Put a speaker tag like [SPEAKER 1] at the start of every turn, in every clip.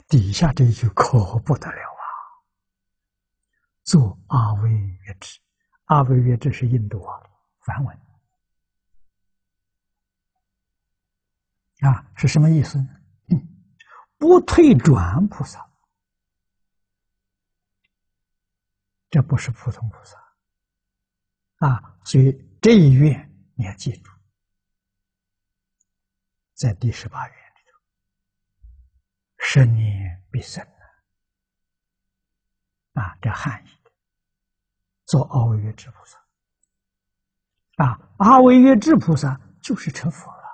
[SPEAKER 1] 底下这一句可不得了啊！做阿惟越致，阿惟越致是印度话梵文啊，是什么意思呢？不退转菩萨，这不是普通菩萨啊！所以这一愿你要记住，在第18愿里头，生念必生啊，这汉译的，做阿惟越致菩萨啊，阿惟越致菩萨就是成佛了。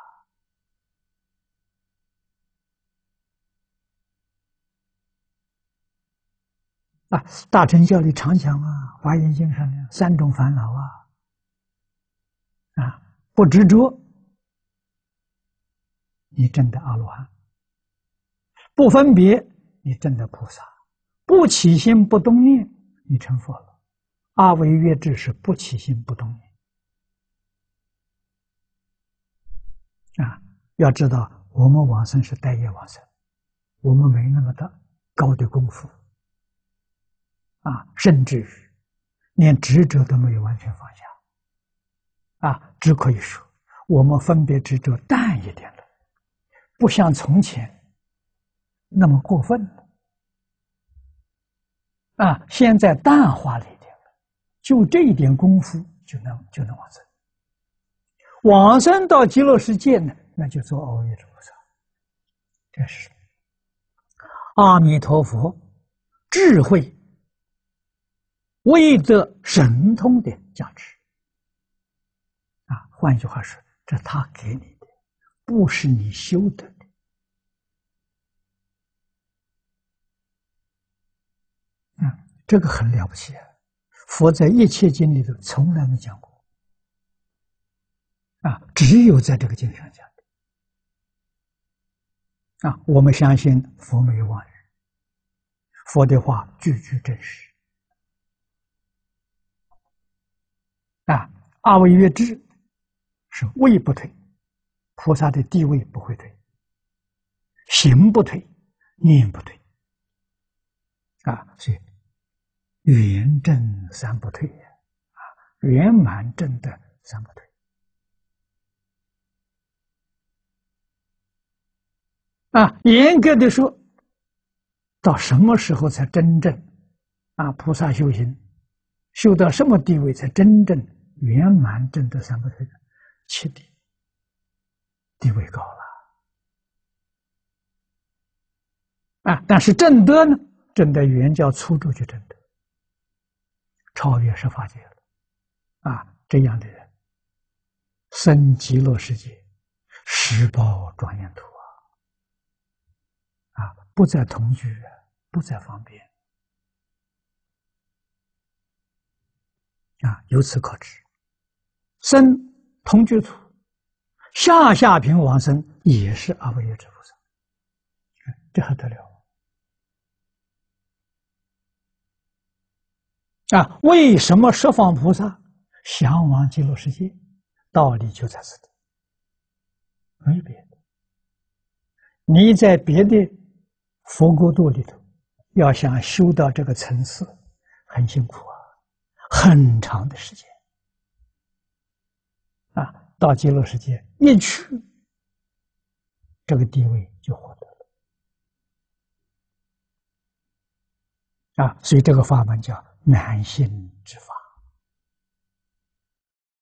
[SPEAKER 1] 啊，大乘教里常讲啊，《华严经》上面3种烦恼啊，不执着，你证得阿罗汉；不分别，你证得菩萨；不起心不动念，你成佛了。阿惟越致是不起心不动念啊！要知道，我们往生是带业往生，我们没那么大高的功夫。啊，甚至于连执着都没有完全放下，啊，只可以说我们分别执着淡一点了，不像从前那么过分了，啊，现在淡化了一点了，就这一点功夫就能往生，往生到极乐世界呢，那就做阿惟越致菩萨，这是阿弥陀佛智慧为得神通的价值啊！换句话说，这他给你的，不是你修得的啊！这个很了不起啊！佛在一切经里头从来没讲过啊，只有在这个经上讲的啊！我们相信佛没有妄语，佛的话句句真实。啊，阿惟越致是位不退，菩萨的地位不会退，行不退，念不退，啊，所以圆正3不退啊，圆满正的3不退啊。严格的说，到什么时候才真正啊菩萨修行？修到什么地位才真正圆满证得3不退呢？7地位高了啊！但是证得呢，证得原教初住就证得，超越十法界了啊！这样的人生极乐世界，十报庄严土啊！不再同居，不再方便。啊，由此可知，生同居土，下品往生也是阿惟越致菩萨，这还得了啊！为什么十方菩萨向往极乐世界？道理就在此地，没别的。你在别的佛国度里头，要想修到这个层次，很辛苦啊。很长的时间啊，到极乐世界一去，这个地位就获得了啊，所以这个法门叫难信之法。